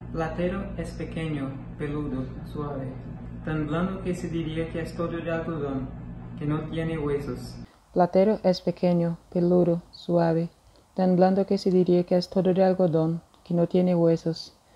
Platero es pequeño, peludo, suave, tan blando que se diría que es todo de algodón, que no tiene huesos. Platero es pequeño, peludo, suave, tan blando que se diría que es todo de algodón, que no tiene huesos.